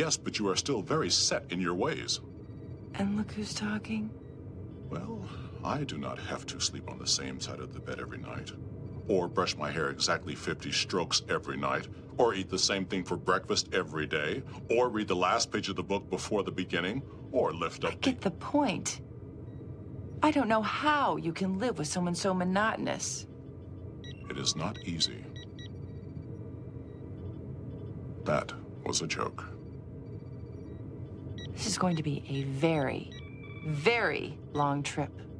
Yes, but you are still very set in your ways. And look who's talking. Well, I do not have to sleep on the same side of the bed every night, or brush my hair exactly 50 strokes every night, or eat the same thing for breakfast every day, or read the last page of the book before the beginning, or lift up I get the point. I don't know how you can live with someone so monotonous. It is not easy. That was a joke. This is going to be a very, very long trip.